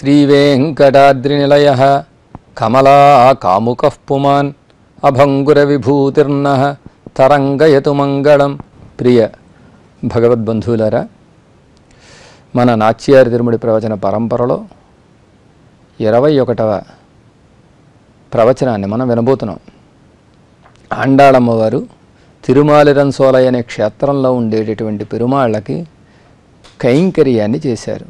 శ్రీవేంకటాద్రినిలయః కమలా కాముకః పుమాన్ అభంగుర విభూతిర్నః తరంగయతు మంగళం. ప్రియ భగవద్బంధువులారా, మన నాచ్యారి తిరుముడి ప్రవచన పరంపరలో 21వ ప్రవచనాన్ని మనం వినబోతున్నాం. ఆండాళమ్మవారు తిరుమాలిరంసోలై అనే క్షేత్రంలో ఉండేటటువంటి పెరుమాళ్ళకి కైంకర్యాన్ని చేశారు.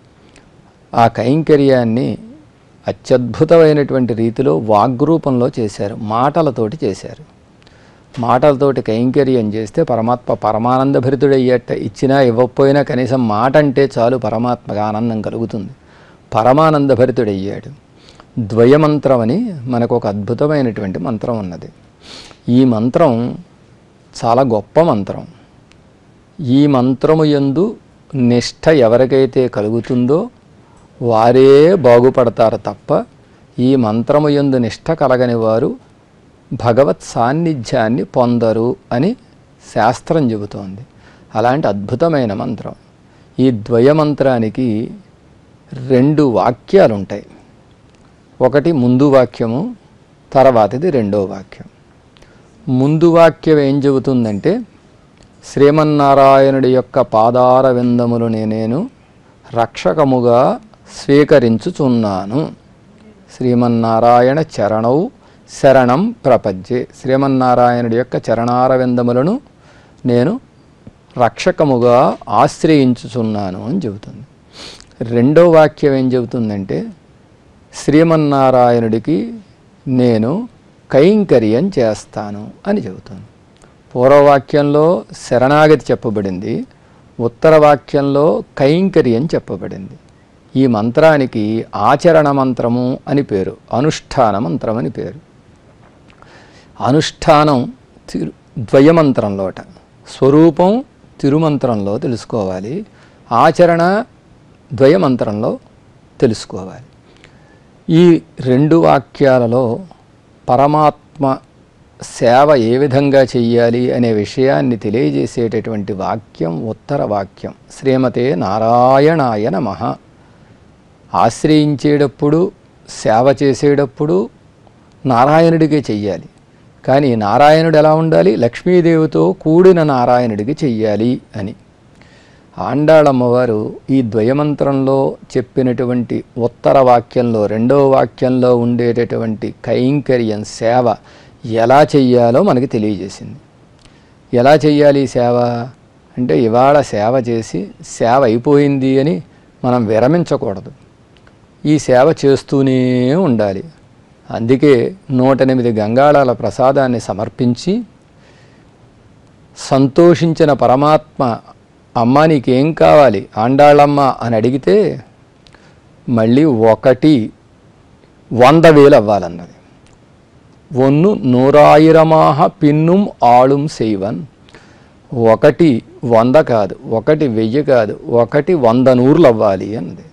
ఆ కైంకర్యాన్ని అత్యద్భుతమైనటువంటి రీతిలో వాగ్రూపంలో చేశారు, మాటలతోటి చేశారు. మాటలతోటి కైంకర్యం చేస్తే పరమాత్మ పరమానంద భరితుడయ్యేట, ఇచ్చినా ఇవ్వకపోయినా కనీసం మాట అంటే చాలు పరమాత్మగా ఆనందం కలుగుతుంది. పరమానంద భరితుడయ్యాడు. ద్వయమంత్రం అని మనకు ఒక అద్భుతమైనటువంటి మంత్రం ఉన్నది. ఈ మంత్రం చాలా గొప్ప మంత్రం. ఈ మంత్రము యందు నిష్ఠ ఎవరికైతే కలుగుతుందో వారే బాగుపడతారు తప్ప ఈ మంత్రము యందు నిష్ఠ కలగని వారు భగవత్ సాన్నిధ్యాన్ని పొందరు అని శాస్త్రం చెబుతోంది. అలాంటి అద్భుతమైన మంత్రం. ఈ ద్వయమంత్రానికి 2 వాక్యాలు ఉంటాయి. ఒకటి ముందు వాక్యము, తర్వాతది రెండో వాక్యం. ముందు వాక్యం ఏం చెబుతుందంటే, శ్రీమన్నారాయణుడి యొక్క పాదార విందములు నేను రక్షకముగా స్వీకరించుచున్నాను. శ్రీమన్నారాయణ చరణౌ శరణం ప్రపంచే. శ్రీమన్నారాయణుడి యొక్క చరణార విందములను నేను రక్షకముగా ఆశ్రయించుచున్నాను అని చెబుతుంది. రెండో వాక్యం ఏం చెబుతుందంటే, శ్రీమన్నారాయణుడికి నేను కైంకర్యం చేస్తాను అని చెబుతుంది. పూర్వవాక్యంలో శరణాగతి చెప్పబడింది, ఉత్తర వాక్యంలో కైంకర్యం చెప్పబడింది. ఈ మంత్రానికి ఆచరణ మంత్రము అని పేరు, అనుష్ఠాన మంత్రం అని పేరు. అనుష్ఠానం ద్వయమంత్రంలోట, స్వరూపం తిరుమంత్రంలో తెలుసుకోవాలి, ఆచరణ ద్వయమంత్రంలో తెలుసుకోవాలి. ఈ 2 వాక్యాలలో పరమాత్మ సేవ ఏ విధంగా చెయ్యాలి అనే విషయాన్ని తెలియజేసేటటువంటి వాక్యం ఉత్తర వాక్యం. శ్రీమతే నారాయణాయ నమః. ఆశ్రయించేటప్పుడు సేవ చేసేటప్పుడు నారాయణుడికే చెయ్యాలి. కానీ నారాయణుడు ఎలా ఉండాలి? లక్ష్మీదేవితో కూడిన నారాయణుడికి చెయ్యాలి అని. ఆండాళమ్మవారు ఈ ద్వయమంత్రంలో చెప్పినటువంటి ఉత్తర వాక్యంలో, రెండవ వాక్యంలో ఉండేటటువంటి కైంకర్యం సేవ ఎలా చెయ్యాలో మనకి తెలియజేసింది. ఎలా చెయ్యాలి సేవ అంటే, ఇవాళ సేవ చేసి సేవ అయిపోయింది అని మనం విరమించకూడదు. ఈ సేవ చేస్తూనే ఉండాలి. అందుకే 108 గంగాళాల ప్రసాదాన్ని సమర్పించి సంతోషించిన పరమాత్మ, అమ్మ నీకేం కావాలి ఆండాళమ్మ అని అడిగితే మళ్ళీ 100,000 అవ్వాలన్నది. 100,000 పిన్నుం ఆళుం செய்வன். 1 100 కాదు, 1 1000 కాదు, 100 నూర్లు అవ్వాలి అన్నది.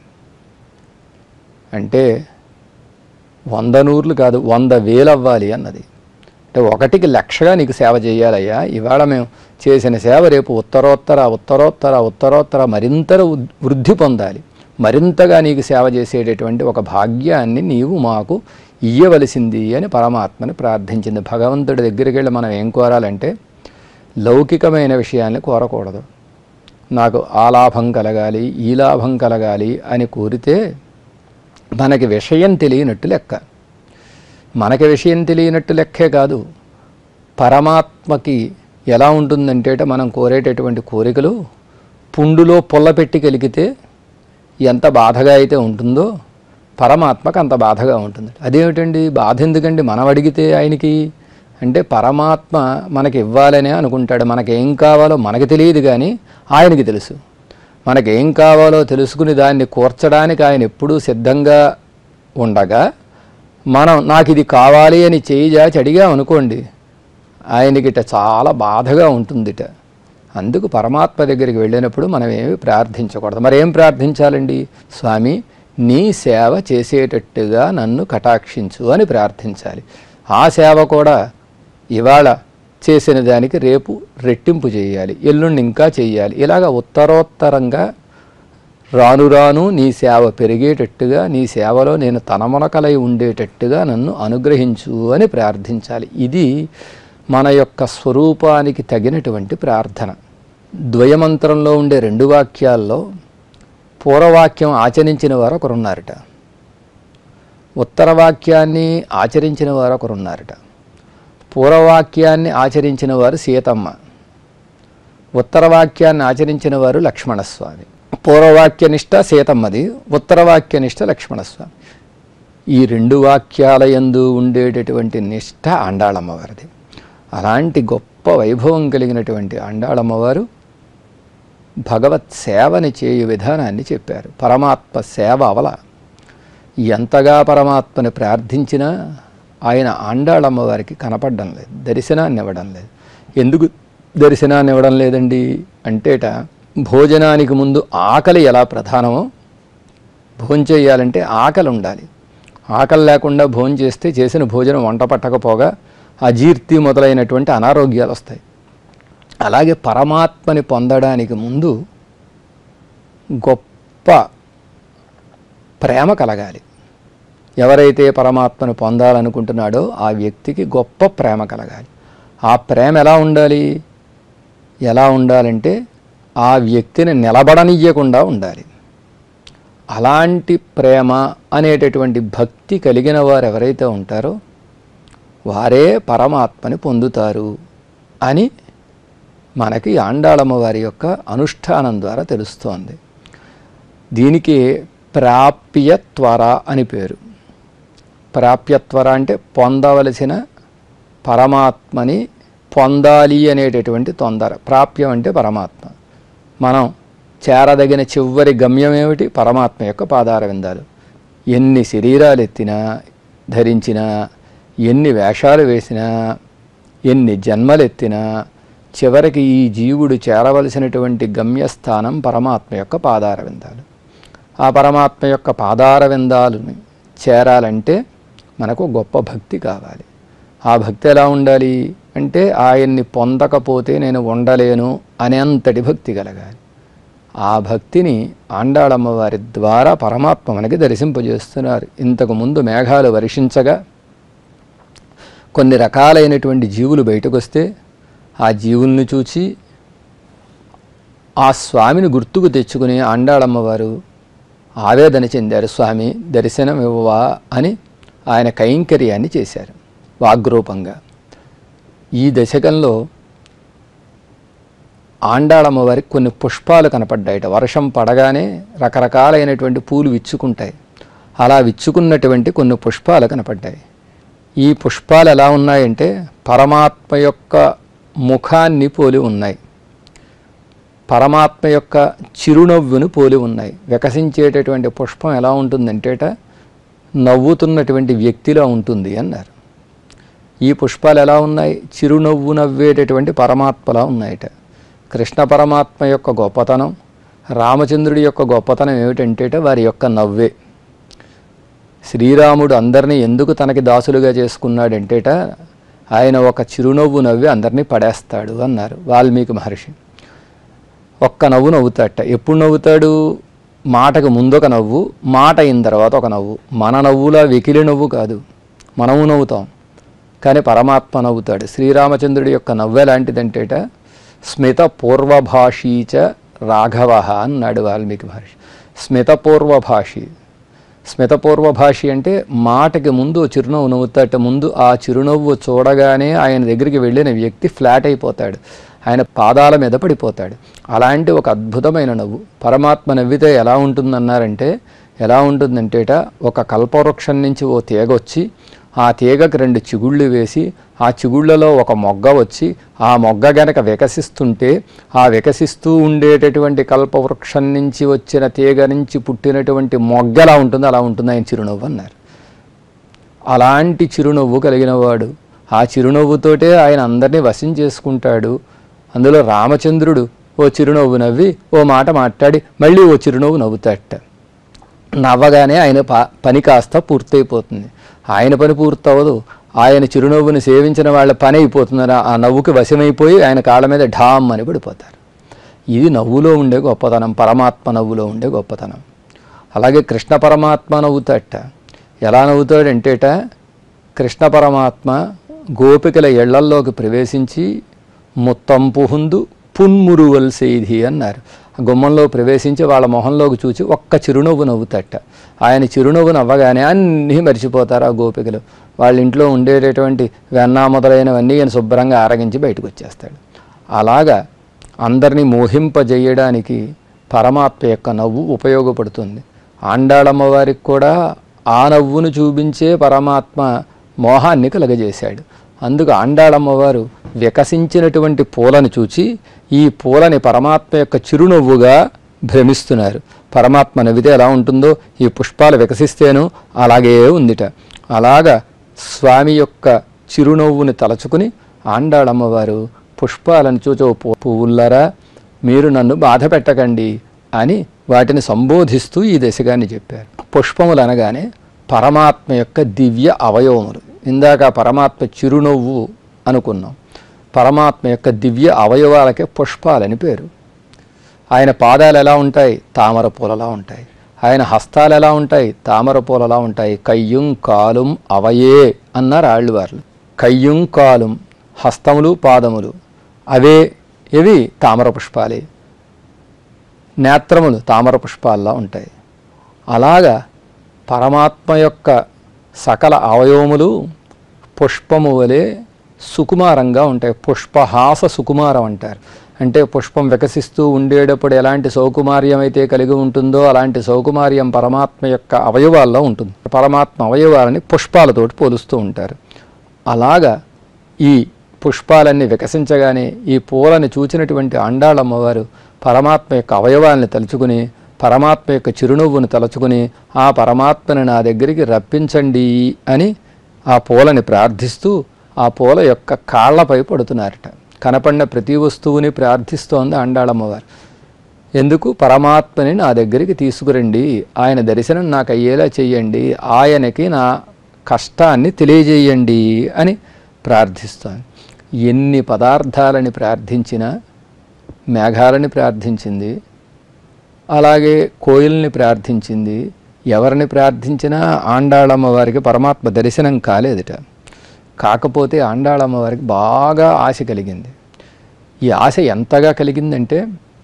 అంటే 100 నూర్లు కాదు, 100,000 అవ్వాలి అన్నది. అంటే 1కి 1,00,000గా నీకు సేవ చేయాలయ్యా. ఇవాళ మేము చేసిన సేవ రేపు ఉత్తరోత్తర మరింత వృద్ధి పొందాలి, మరింతగా నీకు సేవ చేసేటటువంటి ఒక భాగ్యాన్ని నీవు మాకు ఇయ్యవలసింది అని పరమాత్మని ప్రార్థించింది. భగవంతుడి దగ్గరికి వెళ్ళి మనం ఏం కోరాలంటే, లౌకికమైన విషయాన్ని కోరకూడదు. నాకు ఆ లాభం కలగాలి, ఈ లాభం కలగాలి అని కోరితే మనకి విషయం తెలియనట్టు లెక్క. మనకి విషయం తెలియనట్టు లెక్కే కాదు, పరమాత్మకి ఎలా ఉంటుందంటే, మనం కోరేటటువంటి కోరికలు పుండులో పుల్ల పెట్టి కలిగితే ఎంత బాధగా అయితే ఉంటుందో పరమాత్మకు అంత బాధగా ఉంటుంది. అదేమిటండి బాధ ఎందుకండి మనం అడిగితే ఆయనకి అంటే, పరమాత్మ మనకి ఇవ్వాలనే అనుకుంటాడు. మనకేం కావాలో మనకి తెలియదు కానీ ఆయనకి తెలుసు. మనకేం కావాలో తెలుసుకుని దాన్ని కూర్చడానికి ఆయన ఎప్పుడూ సిద్ధంగా ఉండగా, మనం నాకు ఇది కావాలి అని చేయి జాచి అడిగామనుకోండి, ఆయనకిట చాలా బాధగా ఉంటుందిట. అందుకు పరమాత్మ దగ్గరికి వెళ్ళినప్పుడు మనం ఏమి ప్రార్థించకూడదు. మరేం ప్రార్థించాలండి? స్వామి నీ సేవ చేసేటట్టుగా నన్ను కటాక్షించు అని ప్రార్థించాలి. ఆ సేవ కూడా ఇవాళ చేసిన దానికి రేపు రెట్టింపు చేయాలి, ఎల్లుండి ఇంకా చేయాలి. ఇలాగ ఉత్తరోత్తరంగా రాను రాను నీ సేవ పెరిగేటట్టుగా, నీ సేవలో నేను తనమునకలై ఉండేటట్టుగా నన్ను అనుగ్రహించు అని ప్రార్థించాలి. ఇది మన యొక్క స్వరూపానికి తగినటువంటి ప్రార్థన. ద్వయమంత్రంలో ఉండే 2 వాక్యాల్లో పూర్వవాక్యం ఆచరించిన వారు ఒకరున్నారట, ఉత్తర వాక్యాన్ని ఆచరించిన వారు ఒకరున్నారట. పూర్వవాక్యాన్ని ఆచరించిన వారు సీతమ్మ, ఉత్తర వాక్యాన్ని ఆచరించిన వారు లక్ష్మణస్వామి. పూర్వవాక్యనిష్ట సీతమ్మది, ఉత్తరవాక్యనిష్ట లక్ష్మణస్వామి. ఈ 2 వాక్యాల యందు ఉండేటటువంటి నిష్ఠ ఆండాళమ్మవారిది. అలాంటి గొప్ప వైభవం కలిగినటువంటి ఆండాళమ్మవారు భగవత్ సేవని చేయు విధానాన్ని చెప్పారు. పరమాత్మ సేవ అవల ఎంతగా పరమాత్మని ప్రార్థించినా ఆయన ఆండాళమ్మవారికి కనపడడం లేదు, దర్శనాన్ని ఇవ్వడం లేదు. ఎందుకు దర్శనాన్ని ఇవ్వడం లేదండి అంటేట, భోజనానికి ముందు ఆకలి ఎలా ప్రధానమో, భోజనం చేయాలంటే ఆకలి ఉండాలి. ఆకలి లేకుండా భోజనం చేస్తే చేసిన భోజనం వంట పట్టకపోగా అజీర్తి మొదలైనటువంటి అనారోగ్యాలు వస్తాయి. అలాగే పరమాత్మని పొందడానికి ముందు గొప్ప ప్రేమ కలగాలి. ఎవరైతే పరమాత్మను పొందాలనుకుంటున్నాడో ఆ వ్యక్తికి గొప్ప ప్రేమ కలగాలి. ఆ ప్రేమ ఎలా ఉండాలంటే ఆ వ్యక్తిని నిలబడనియ్యకుండా ఉండాలి. అలాంటి ప్రేమ అనేటటువంటి భక్తి కలిగిన వారు ఎవరైతే ఉంటారో వారే పరమాత్మని పొందుతారు అని మనకి ఆండాళమ్మ వారి యొక్క అనుష్ఠానం ద్వారా తెలుస్తోంది. దీనికి ప్రాప్యత్వర అని పేరు. ప్రాప్యత్వర అంటే పొందవలసిన పరమాత్మని పొందాలి అనేటటువంటి తొందర. ప్రాప్యం అంటే పరమాత్మ. మనం చేరదగిన చివరి గమ్యం ఏమిటి? పరమాత్మ యొక్క పాదార విందాలు. ఎన్ని శరీరాలు ఎత్తినా, ధరించినా, ఎన్ని వేషాలు వేసినా, ఎన్ని జన్మలెత్తినా చివరికి ఈ జీవుడు చేరవలసినటువంటి గమ్యస్థానం పరమాత్మ యొక్క పాదార విందాలు. ఆ పరమాత్మ యొక్క పాదార విందాలను చేరాలంటే మనకు గొప్ప భక్తి కావాలి. ఆ భక్తి ఎలా ఉండాలి అంటే ఆయన్ని పొందకపోతే నేను ఉండలేను అనేంతటి భక్తి కలగాలి. ఆ భక్తిని ఆండాళమ్మ వారి ద్వారా పరమాత్మ మనకి దర్శింపజేస్తున్నారు. ఇంతకుముందు మేఘాలు వర్షించగా కొన్ని రకాలైనటువంటి జీవులు బయటకు వస్తే ఆ జీవుల్ని చూచి ఆ స్వామిని గుర్తుకు తెచ్చుకుని ఆండాళమ్మ వారు ఆవేదన చెందారు. స్వామి దర్శనం ఇవ్వవా అని ఆయన కైంకర్యాన్ని చేశారు వాగ్రూపంగా. ఈ దశకంలో ఆండాళమ్మ వారికి కొన్ని పుష్పాలు కనపడ్డాయట. వర్షం పడగానే రకరకాలైనటువంటి పూలు విచ్చుకుంటాయి. అలా విచ్చుకున్నటువంటి కొన్ని పుష్పాలు కనపడ్డాయి. ఈ పుష్పాలు ఎలా ఉన్నాయంటే పరమాత్మ యొక్క ముఖాన్ని పోలి ఉన్నాయి, పరమాత్మ యొక్క చిరునవ్వును పోలి ఉన్నాయి. వికసించేటటువంటి పుష్పం ఎలా ఉంటుందంటేట నవ్వుతున్నటువంటి వ్యక్తిలా ఉంటుంది అన్నారు. ఈ పుష్పాలు ఎలా ఉన్నాయి? చిరునవ్వు నవ్వేటటువంటి పరమాత్మలా ఉన్నాయట. కృష్ణ పరమాత్మ యొక్క గొప్పతనం, రామచంద్రుడి యొక్క గొప్పతనం ఏమిటంటేట వారి యొక్క నవ్వే. శ్రీరాముడు అందరినీ ఎందుకు తనకి దాసులుగా చేసుకున్నాడంటేట ఆయన ఒక చిరునవ్వు నవ్వి అందరినీ పడేస్తాడు అన్నారు వాల్మీకి మహర్షి. ఒక్క నవ్వు నవ్వుతాడట. ఎప్పుడు నవ్వుతాడు? మాటకు ముందొక నవ్వు, మాట అయిన తర్వాత ఒక నవ్వు. మన నవ్వులా వెకిలి నవ్వు కాదు, మనము నవ్వుతాం, కానీ పరమాత్మ నవ్వుతాడు. శ్రీరామచంద్రుడి యొక్క నవ్వు ఎలాంటిదంటేట స్మిత పూర్వభాషీచ రాఘవ అన్నాడు వాల్మీకి మహర్షి. స్మిత పూర్వభాషి. స్మిత పూర్వభాషి అంటే మాటకి ముందు చిరునవ్వు నవ్వుతాట. ముందు ఆ చిరునవ్వు చూడగానే ఆయన దగ్గరికి వెళ్ళిన వ్యక్తి ఫ్లాట్ అయిపోతాడు, ఆయన పాదాల మీద పడిపోతాడు. అలాంటి ఒక అద్భుతమైన నవ్వు. పరమాత్మ నవ్వితే ఎలా ఉంటుందన్నారంటే ఎలా ఉంటుందంటేట ఒక కల్పవృక్షం నుంచి ఓ తీగ వచ్చి ఆ తీగకు 2 చిగుళ్ళు వేసి ఆ చిగుళ్ళలో ఒక మొగ్గ వచ్చి ఆ మొగ్గ గనక వికసిస్తుంటే ఆ వికసిస్తూ ఉండేటటువంటి కల్పవృక్షం నుంచి వచ్చిన తీగ నుంచి పుట్టినటువంటి మొగ్గ ఎలా ఉంటుందో అలా ఉంటుంది ఆయన చిరునవ్వు అన్నారు. అలాంటి చిరునవ్వు కలిగిన వాడు. ఆ చిరునవ్వుతోటే ఆయన అందరినీ వశం చేసుకుంటాడు. అందులో రామచంద్రుడు ఓ చిరునవ్వు నవ్వి ఓ మాట మాట్లాడి మళ్ళీ ఓ చిరునవ్వు నవ్వుతాడట. నవ్వగానే ఆయన పని కాస్త పూర్తయిపోతుంది. ఆయన పని పూర్తవదు, ఆయన చిరునవ్వుని సేవించిన వాళ్ళ పని అయిపోతుంది. ఆ నవ్వుకి వశమైపోయి ఆయన కాళ్ళ మీద ఢామ్ అని పడిపోతారు. ఇది నవ్వులో ఉండే గొప్పతనం, పరమాత్మ నవ్వులో ఉండే గొప్పతనం. అలాగే కృష్ణ పరమాత్మ నవ్వుతాట. ఎలా నవ్వుతాడంటేట, కృష్ణ పరమాత్మ గోపికల ఇళ్లల్లోకి ప్రవేశించి ముత్తం పుహుందు పున్మురువల్ సేది అన్నారు. గుమ్మంలో ప్రవేశించి వాళ్ళ మొహంలోకి చూచి ఒక్క చిరునవ్వు నవ్వుతట. ఆయన చిరునవ్వు నవ్వగానే అన్నీ మర్చిపోతారు ఆ గోపికలు. వాళ్ళ ఇంట్లో ఉండేటటువంటి వెన్న మొదలైనవన్నీ ఆయన శుభ్రంగా ఆరగించి బయటకు వచ్చేస్తాడు. అలాగా అందరినీ మోహింపజేయడానికి పరమాత్మ యొక్క నవ్వు ఉపయోగపడుతుంది. ఆండాళమ్మ వారికి కూడా ఆ నవ్వును చూపించే పరమాత్మ మోహాన్ని కలగజేశాడు. అందుకు ఆండాళమ్మవారు వికసించినటువంటి పూలను చూచి ఈ పూలని పరమాత్మ యొక్క చిరునవ్వుగా భ్రమిస్తున్నారు. పరమాత్మ నవ్వితే ఎలా ఉంటుందో ఈ పుష్పాలు వికసిస్తేనూ అలాగే ఉందిట. అలాగా స్వామి యొక్క చిరునవ్వుని తలచుకుని ఆండాళమ్మవారు పుష్పాలను చూచో పువ్వులారా మీరు నన్ను బాధ పెట్టకండి అని వాటిని సంబోధిస్తూ ఈ దశగాన్ని చెప్పారు. పుష్పములు అనగానే పరమాత్మ యొక్క దివ్య అవయవములు. ఇందాక పరమాత్మ చిరునవ్వు అనుకున్నాం. పరమాత్మ యొక్క దివ్య అవయవాలకే పుష్పాలని పేరు. ఆయన పాదాలు ఎలా ఉంటాయి? తామర పూలలా ఉంటాయి. ఆయన హస్తాలు ఎలా ఉంటాయి? తామర పూలలా ఉంటాయి. కయ్యం కాలం అవయే అన్నారు ఆళ్ళవార్లు. కయ్యం కాలం హస్తములు పాదములు అవే ఇవి తామర పుష్పాలే. నేత్రములు తామర పుష్పాల్లా ఉంటాయి. అలాగా పరమాత్మ యొక్క సకల అవయవములు పుష్పము వలె సుకుమారంగా ఉంటాయి. పుష్పహాస సుకుమారం అంటారు. అంటే పుష్పం వికసిస్తూ ఉండేటప్పుడు ఎలాంటి సౌకుమార్యం అయితే కలిగి ఉంటుందో అలాంటి సౌకుమార్యం పరమాత్మ యొక్క అవయవాల్లో ఉంటుంది. పరమాత్మ అవయవాలని పుష్పాలతోటి పోలుస్తూ ఉంటారు. అలాగా ఈ పుష్పాలన్నీ వికసించగానే ఈ పూలని చూచినటువంటి ఆండాళమ్మవారు పరమాత్మ యొక్క అవయవాల్ని తలుచుకుని పరమాత్మ యొక్క చిరునవ్వును తలుచుకుని ఆ పరమాత్మని నా దగ్గరికి రప్పించండి అని ఆ పూలని ప్రార్థిస్తూ ఆ పూల యొక్క కాళ్లపై పడుతున్నారట. కనపడిన ప్రతి వస్తువుని ప్రార్థిస్తోంది ఆండాళమ్మవారు. ఎందుకు? పరమాత్మని నా దగ్గరికి తీసుకురండి, ఆయన దర్శనం నాకు అయ్యేలా చెయ్యండి, ఆయనకి నా కష్టాన్ని తెలియజేయండి అని ప్రార్థిస్తోంది. ఎన్ని పదార్థాలని ప్రార్థించినా, మేఘాలని ప్రార్థించింది, అలాగే కోయిల్ని ప్రార్థించింది, ఎవరిని ప్రార్థించినా ఆండాళమ్మ వారికి పరమాత్మ దర్శనం కాలేదుట. కాకపోతే ఆండాళమ్మ వారికి బాగా ఆశ కలిగింది. ఈ ఆశ ఎంతగా కలిగిందంటే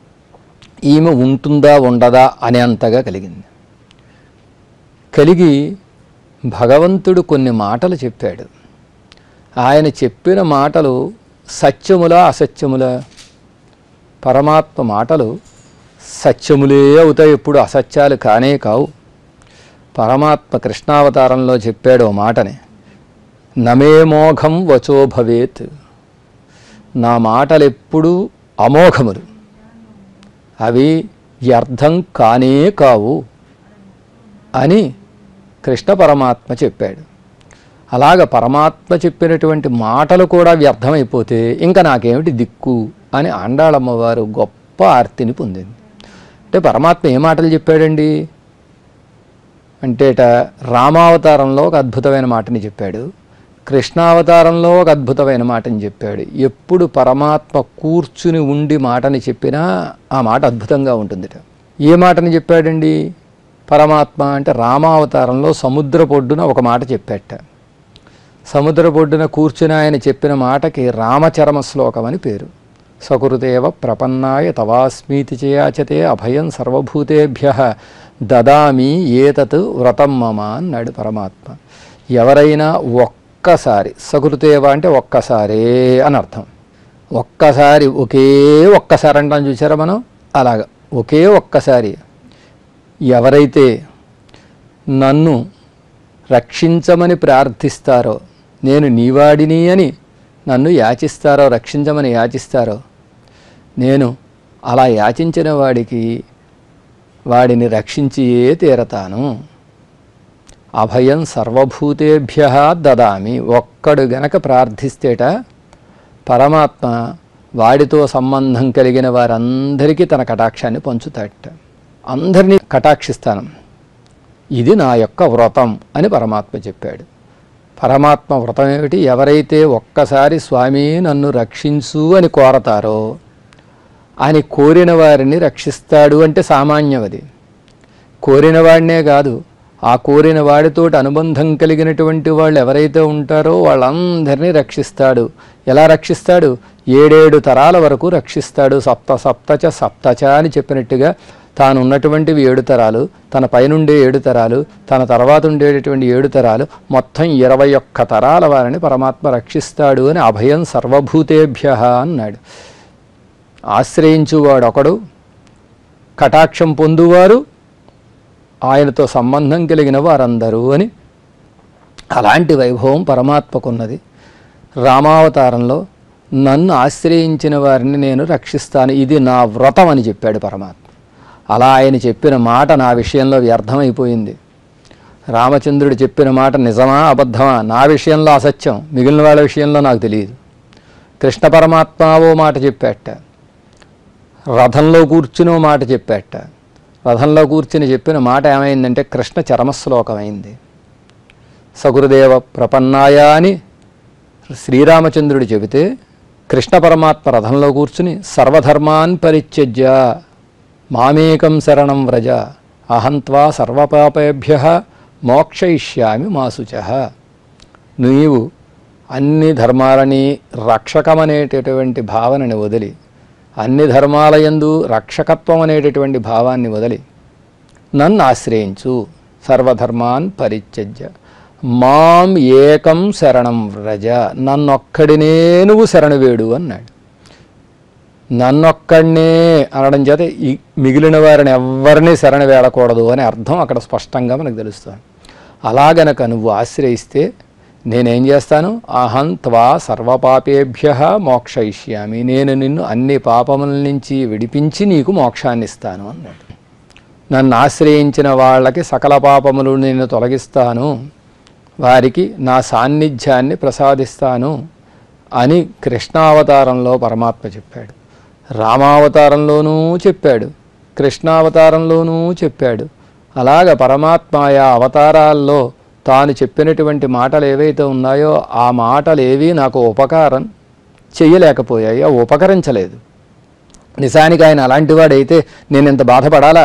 ఈమె ఉంటుందా ఉండదా అనేంతగా కలిగింది. కలిగి భగవంతుడు కొన్ని మాటలు చెప్పాడు. ఆయన చెప్పిన మాటలు సత్యములా అసత్యములా? పరమాత్మ మాటలు సత్యములే అవుతాయి, ఎప్పుడు అసత్యాలు కానే కావు. పరమాత్మ కృష్ణావతారంలో చెప్పాడు ఓ మాటని, నమే మోఘం వచో భవేత్, నా మాటలు ఎప్పుడూ అమోఘములు, అవి వ్యర్థం కానే కావు అని కృష్ణ పరమాత్మ చెప్పాడు. అలాగ పరమాత్మ చెప్పినటువంటి మాటలు కూడా వ్యర్థమైపోతే ఇంకా నాకేమిటి దిక్కు అని ఆండాళమ్మవారు గొప్ప ఆర్తిని పొందింది. అంటే పరమాత్మ ఏ మాటలు చెప్పాడండి అంటేట, రామావతారంలో ఒక అద్భుతమైన మాటని చెప్పాడు, కృష్ణావతారంలో ఒక అద్భుతమైన మాటని చెప్పాడు. ఎప్పుడు పరమాత్మ కూర్చుని ఉండి మాటని చెప్పినా ఆ మాట అద్భుతంగా ఉంటుందిట. ఏ మాటని చెప్పాడండి పరమాత్మ అంటే, రామావతారంలో సముద్రపొడ్డున ఒక మాట చెప్పాట. సముద్రపొడ్డున కూర్చుని ఆయన చెప్పిన మాటకి రామచరమ శ్లోకం అని పేరు. సకృతేవ ప్రపన్నాయ తవాస్మీతి చేయాచతే అభయం సర్వభూతేభ్యః దదామి ఏతత్ వ్రతం మమ అన్నాడు పరమాత్మ. ఎవరైనా ఒక్కసారి, సకృతేవ అంటే ఒక్కసారే అని అర్థం, ఒక్కసారి, ఒక్కసారి అంటాం చూసారా మనం, అలాగా ఒకే ఒక్కసారి ఎవరైతే నన్ను రక్షించమని ప్రార్థిస్తారో, నేను నీవాడిని అని నన్ను యాచిస్తారో, రక్షించమని యాచిస్తారో, నేను అలా యాచించిన వాడికి వాడిని రక్షించియే తీరతాను. అభయం సర్వభూతేభ్యః దదామి. ఒక్కడు గనక ప్రార్థిస్తేట పరమాత్మ వాడితో సంబంధం కలిగిన వారందరికీ తన కటాక్షాన్ని పంచుతాడట. అందరినీ కటాక్షిస్తాను, ఇది నా యొక్క వ్రతం అని పరమాత్మ చెప్పాడు. పరమాత్మ వ్రతం ఏమిటి? ఎవరైతే ఒక్కసారి స్వామి నన్ను రక్షించు అని కోరతారో అని కోరిన వారిని రక్షిస్తాడు అంటే సామాన్యవది. కోరిన వాడినే కాదు, ఆ కోరిన వాడితోటి అనుబంధం కలిగినటువంటి వాళ్ళు ఎవరైతే ఉంటారో వాళ్ళందరినీ రక్షిస్తాడు. ఎలా రక్షిస్తాడు? 7 తరాల వరకు రక్షిస్తాడు. సప్తచ అని చెప్పినట్టుగా తాను ఉన్నటువంటివి 7 తరాలు, తన పైనుండే 7 తరాలు, తన తర్వాత ఉండేటటువంటి 7 తరాలు, మొత్తం 21 తరాల వారిని పరమాత్మ రక్షిస్తాడు అని అభయం సర్వభూతేభ్య అన్నాడు. ఆశ్రయించువాడు ఒకడు, కటాక్షం పొందువారు ఆయనతో సంబంధం కలిగిన వారందరూ అని. అలాంటి వైభవం పరమాత్మకున్నది. రామావతారంలో నన్ను ఆశ్రయించిన వారిని నేను రక్షిస్తాను, ఇది నా వ్రతం అని చెప్పాడు పరమాత్మ. అలా ఆయన చెప్పిన మాట నా విషయంలో వ్యర్థమైపోయింది. రామచంద్రుడు చెప్పిన మాట నిజమా అబద్ధమా నా విషయంలో అసత్యం, మిగిలిన వాళ్ళ విషయంలో నాకు తెలియదు. కృష్ణ పరమాత్మ ఓ మాట చెప్పాట, రథంలో కూర్చుని ఓ మాట చెప్పాట. రథంలో కూర్చుని చెప్పిన మాట ఏమైందంటే కృష్ణ చరమశ్లోకమైంది. సగురుదేవ ప్రపన్నాయ అని శ్రీరామచంద్రుడు చెబితే కృష్ణ పరమాత్మ రథంలో కూర్చుని సర్వధర్మాన్ పరిత్యజ్య మామేకం శరణం వ్రజ అహంత్వా సర్వపాపేభ్య మోక్షయిష్యామి మాసుచః. నీవు అన్ని ధర్మాలని రక్షకమనేటటువంటి భావనని వదిలి, అన్ని ధర్మాలయందు రక్షకత్వం అనేటటువంటి భావాన్ని వదిలి నన్ను ఆశ్రయించు. సర్వధర్మాన్ పరిత్యజ్య మాం ఏకం శరణం వ్రజ, నన్నొక్కడినే నువ్వు శరణు వేడు అన్నాడు. నన్నొక్కడినే అనడం చేత మిగిలిన వారిని ఎవరిని శరణ వేడకూడదు అని అర్థం అక్కడ స్పష్టంగా మనకు తెలుస్తుంది. అలా గనక నువ్వు ఆశ్రయిస్తే నేనేం చేస్తాను? అహం త్వా సర్వపాపేభ్య మోక్షయిష్యామి, నేను నిన్ను అన్ని పాపముల నుంచి విడిపించి నీకు మోక్షాన్ని ఇస్తాను అన్నాడు. నన్ను ఆశ్రయించిన వాళ్ళకి సకల పాపములు నేను తొలగిస్తాను, వారికి నా సాన్నిధ్యాన్ని ప్రసాదిస్తాను అని కృష్ణావతారంలో పరమాత్మ చెప్పాడు. రామావతారంలోనూ చెప్పాడు, కృష్ణావతారంలోనూ చెప్పాడు. అలాగ పరమాత్మ ఆయా అవతారాల్లో తాను చెప్పినటువంటి మాటలు ఏవైతే ఉన్నాయో ఆ మాటలేవి నాకు ఉపకారం చెయ్యలేకపోయాయి, ఉపకరించలేదు. నిజానికి ఆయన అలాంటి వాడైతే నేను ఎంత బాధపడాలా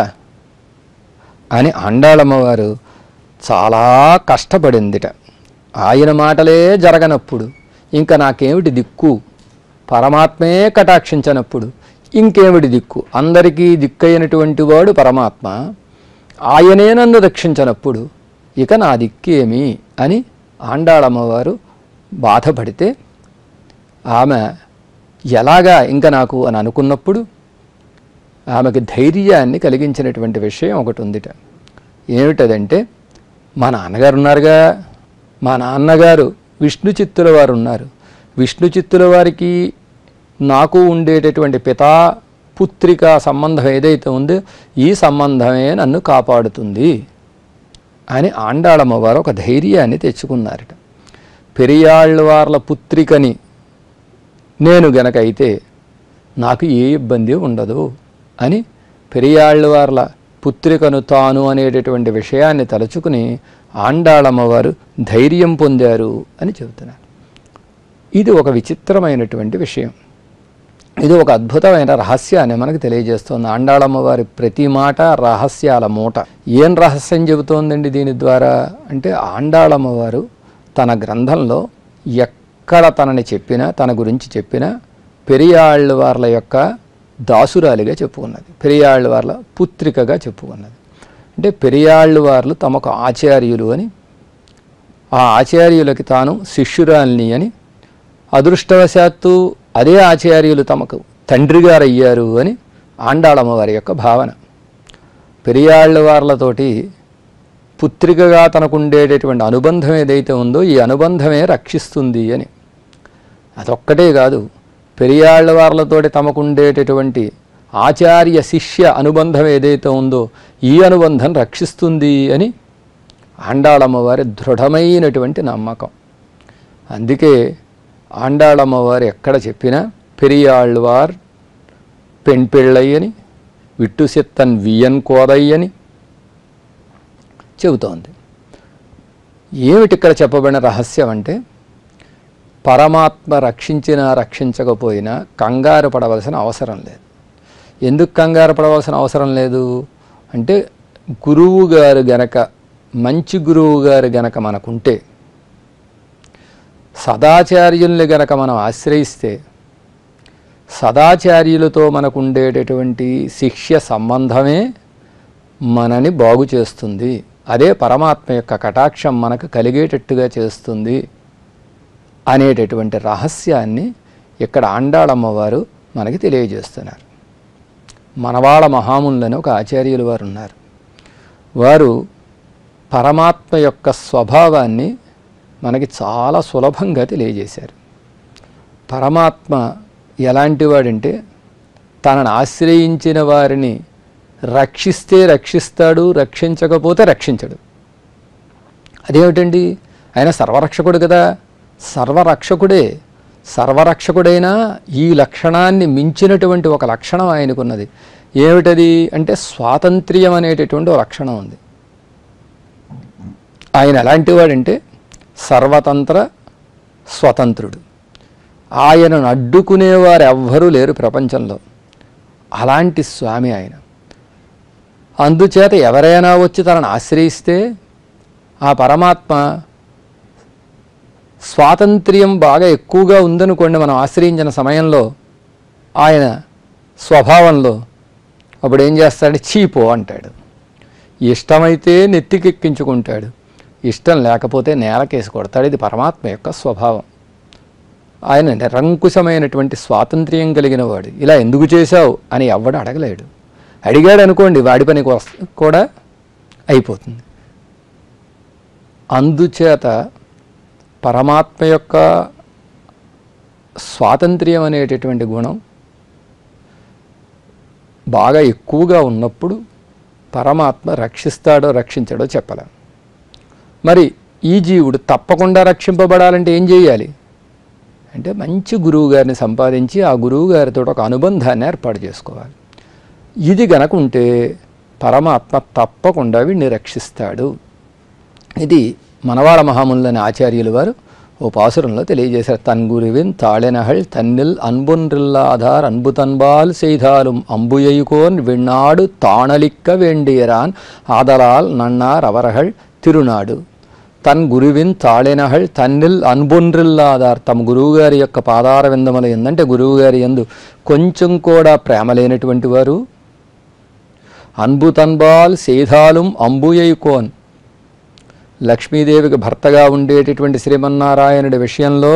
అని ఆండాళమ్మవారు చాలా కష్టపడిందిట. ఆయన మాటలే జరగనప్పుడు ఇంకా నాకేమిటి దిక్కు? పరమాత్మే కటాక్షించనప్పుడు ఇంకేమిటి దిక్కు? అందరికీ దిక్కైనటువంటి వాడు పరమాత్మ, ఆయనే నన్ను రక్షించనప్పుడు ఇక నా దిక్కేమి అని ఆండాళమ్మవారు బాధపడితే ఆమె ఎలాగా ఇంకా నాకు అని అనుకున్నప్పుడు ఆమెకి ధైర్యాన్ని కలిగించినటువంటి విషయం ఒకటి ఉందిట. ఏమిటదంటే, మా నాన్నగారు ఉన్నారుగా, మా నాన్నగారు విష్ణు చిత్తుల వారు ఉన్నారు. విష్ణు చిత్తుల వారికి నాకు ఉండేటటువంటి పితా పుత్రిక సంబంధం ఏదైతే ఉందో ఈ సంబంధమే నన్ను కాపాడుతుంది అని ఆండాళమ్మవారు ఒక ధైర్యాన్ని తెచ్చుకున్నారట. పెరియాళ్ళవార్ల పుత్రికని నేను గనకైతే నాకు ఏ ఇబ్బంది ఉండదు అని పెరియాళ్ళవార్ల పుత్రికను తాను అనేటటువంటి విషయాన్ని తలుచుకుని ఆండాళమ్మవారు ధైర్యం పొందారు అని చెబుతున్నారు. ఇది ఒక విచిత్రమైనటువంటి విషయం, ఇది ఒక అద్భుతమైన రహస్యాన్ని మనకు తెలియజేస్తోంది. ఆండాళమ్మవారి ప్రతి మాట రహస్యాల మూట. ఏం రహస్యం చెబుతోందండి దీని ద్వారా అంటే, ఆండాళమ్మవారు తన గ్రంథంలో ఎక్కడ తనని చెప్పినా, తన గురించి చెప్పినా పెరియాళ్ళవార్ల యొక్క దాసురాలిగా చెప్పుకున్నది, పెరియాళ్ళవార్ల పుత్రికగా చెప్పుకున్నది. అంటే పెరియాళ్ళవార్లు తమకు ఆచార్యులు అని, ఆ ఆచార్యులకి తాను శిష్యురాల్ని అని, అదృష్టవశాత్తు అదే ఆచార్యులు తమకు తండ్రి గారు అయ్యారు అని ఆండాళమ్మవారి యొక్క భావన. పెరియాళ్ళవార్లతోటి పుత్రికగా తనకు ఉండేటటువంటి అనుబంధం ఏదైతే ఉందో ఈ అనుబంధమే రక్షిస్తుంది అని. అదొక్కటే కాదు, పెరియాళ్ళవార్లతోటి తమకు ఉండేటటువంటి ఆచార్య శిష్య అనుబంధం ఏదైతే ఉందో ఈ అనుబంధం రక్షిస్తుంది అని ఆండాళమ్మవారి దృఢమైనటువంటి నమ్మకం. అందుకే ఆండాళమ్మవారు ఎక్కడ చెప్పినా పెరియాళ్ళవార్ పెణ్ పిళ్ళయ్యని, విట్టు సిత్తన్ వియన్ కోదయ్యని చెబుతోంది. ఏమిటి ఇక్కడ చెప్పబడిన రహస్యం అంటే, పరమాత్మ రక్షించినా రక్షించకపోయినా కంగారు పడవలసిన అవసరం లేదు. ఎందుకు కంగారు పడవలసిన అవసరం లేదు అంటే, గురువు గారు గనక, మంచి గురువు గారు గనక మనకుంటే, సదాచార్యుల్ని గనక మనం ఆశ్రయిస్తే, సదాచార్యులతో మనకు ఉండేటటువంటి శిష్య సంబంధమే మనని బాగు చేస్తుంది. అదే పరమాత్మ యొక్క కటాక్షం మనకు కలిగేటట్టుగా చేస్తుంది అనేటటువంటి రహస్యాన్ని ఇక్కడ ఆండాళమ్మవారు మనకి తెలియజేస్తున్నారు. మనవాళ మహామునులని ఒక ఆచార్యులు వారు ఉన్నారు. వారు పరమాత్మ యొక్క స్వభావాన్ని మనకి చాలా సులభంగా తెలియజేశారు. పరమాత్మ ఎలాంటి వాడంటే, తనను ఆశ్రయించిన వారిని రక్షిస్తే రక్షిస్తాడు, రక్షించకపోతే రక్షించడు. అదేమిటండి, ఆయన సర్వరక్షకుడు కదా. సర్వరక్షకుడే. సర్వరక్షకుడైనా ఈ లక్షణాన్ని మించినటువంటి ఒక లక్షణం ఆయనకున్నది. ఏమిటది అంటే, స్వాతంత్ర్యం అనేటటువంటి ఒక లక్షణం ఉంది. ఆయన ఎలాంటి వాడంటే సర్వతంత్ర స్వతంత్రుడు. ఆయనను అడ్డుకునేవారు ఎవ్వరూ లేరు ప్రపంచంలో. అలాంటి స్వామి ఆయన. అందుచేత ఎవరైనా వచ్చి తనను ఆశ్రయిస్తే ఆ పరమాత్మ స్వాతంత్ర్యం బాగా ఎక్కువగా ఉందనుకోండి మనం ఆశ్రయించిన సమయంలో, ఆయన స్వభావంలో అప్పుడు ఏం చేస్తాడంటే చీపో అంటాడు. ఇష్టమైతే నెత్తికెక్కించుకుంటాడు, ఇష్టం లేకపోతే నేలకేసి కొడతాడు. ఇది పరమాత్మ యొక్క స్వభావం. ఆయన నిరంకుశమైనటువంటి స్వాతంత్ర్యం కలిగిన వాడు. ఇలా ఎందుకు చేశావు అని ఎవ్వడు అడగలేడు. అడిగాడు అనుకోండి వాడి పని కూడా అయిపోతుంది. అందుచేత పరమాత్మ యొక్క స్వాతంత్ర్యం అనేటటువంటి గుణం బాగా ఎక్కువగా ఉన్నప్పుడు పరమాత్మ రక్షిస్తాడో రక్షించడో చెప్పలేం. మరి ఈ జీవుడు తప్పకుండా రక్షింపబడాలంటే ఏం చేయాలి అంటే, మంచి గురువు గారిని సంపాదించి ఆ గురువు గారితో ఒక అనుబంధాన్ని ఏర్పాటు చేసుకోవాలి. ఇది గనక ఉంటే పరమాత్మ తప్పకుండా వీడిని రక్షిస్తాడు. ఇది మనవాళ మహామునులని ఆచార్యులు వారు ఓ పాసురంలో తెలియజేశారు. తన్ గురువిన్ తాళెనహళ్ తన్నిల్ అన్బున్రిల్లాధార్ అన్బుతన్బాల్ செய்தாலும் அம்புயைகோன் விண்ணாடு தாணலிக்க வேண்டியரான் ஆதலால் நன்னார் அவர்கள் తిరునాడు. తన్ గురువిన్ తాళెనహళ్ తన్నిల్ అన్బొన్రిల్లాదార్. తమ గురువుగారి యొక్క పాదార విందముల ఎందంటే గురువుగారి యందు కొంచెం కూడా ప్రేమ లేనటువంటి వారు, అన్బు తన్బాల్ సేధాలుం అంబుయైకోన్, లక్ష్మీదేవికి భర్తగా ఉండేటటువంటి శ్రీమన్నారాయణుడి విషయంలో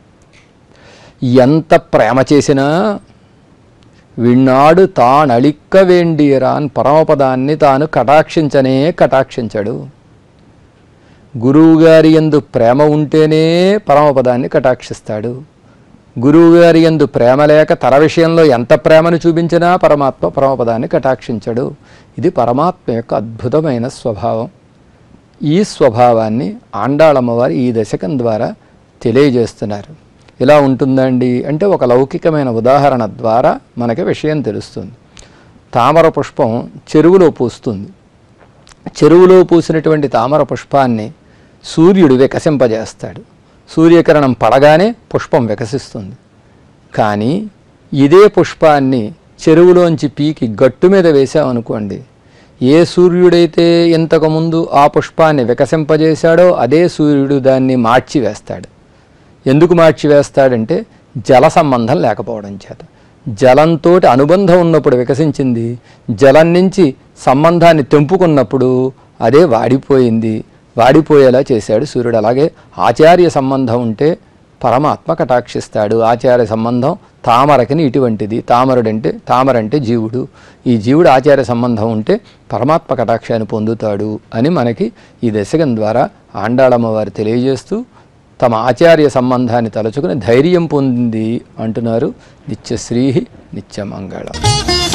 ఎంత ప్రేమ చేసినా విన్నాడు తానళిక్క వేండియరాన్, పరమపదాన్ని తాను కటాక్షించనే కటాక్షించడు. గురువుగారి యందు ప్రేమ ఉంటేనే పరమపదాన్ని కటాక్షిస్తాడు. గురువుగారి యందు ప్రేమ లేక తన విషయంలో ఎంత ప్రేమను చూపించినా పరమపదాన్ని కటాక్షించడు. ఇది పరమాత్మ యొక్క అద్భుతమైన స్వభావం. ఈ స్వభావాన్ని ఆండాళమ్మవారు ఈ దశకం ద్వారా తెలియజేస్తున్నారు. ఇలా ఉంటుందండి అంటే ఒక లౌకికమైన ఉదాహరణ ద్వారా మనకి విషయం తెలుస్తుంది. తామర పుష్పం చెరువులో పూస్తుంది. చెరువులో పూసినటువంటి తామర పుష్పాన్ని సూర్యుడు వికసింపజేస్తాడు. సూర్యకిరణం పడగానే పుష్పం వికసిస్తుంది. కానీ ఇదే పుష్పాన్ని చెరువులోంచి పీకి గట్టు మీద వేసామనుకోండి, ఏ సూర్యుడైతే ఇంతకుముందు ఆ పుష్పాన్ని వికసింపజేశాడో అదే సూర్యుడు దాన్ని మార్చివేస్తాడు. ఎందుకు మార్చివేస్తాడంటే జల సంబంధం లేకపోవడం చేత. జలంతో అనుబంధం ఉన్నప్పుడు వికసించింది, జలం నుంచి సంబంధాన్ని తెంపుకున్నప్పుడు అదే వాడిపోయింది, వాడిపోయేలా చేశాడు సూర్యుడు. అలాగే ఆచార్య సంబంధం ఉంటే పరమాత్మ కటాక్షిస్తాడు. ఆచార్య సంబంధం తామరకిని ఇటువంటిది. తామరంటే జీవుడు. ఈ జీవుడు ఆచార్య సంబంధం ఉంటే పరమాత్మ కటాక్షాన్ని పొందుతాడు అని మనకి ఈ దశకం ద్వారా ఆండాళమ్మవారు తెలియజేస్తూ తమ ఆచార్య సంబంధాన్ని తలుచుకుని ధైర్యం పొందింది అంటున్నారు. నిత్యశ్రీ నిత్యమంగళం.